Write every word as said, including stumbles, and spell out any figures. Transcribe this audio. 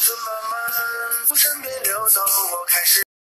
子慢慢从身边流走，我开始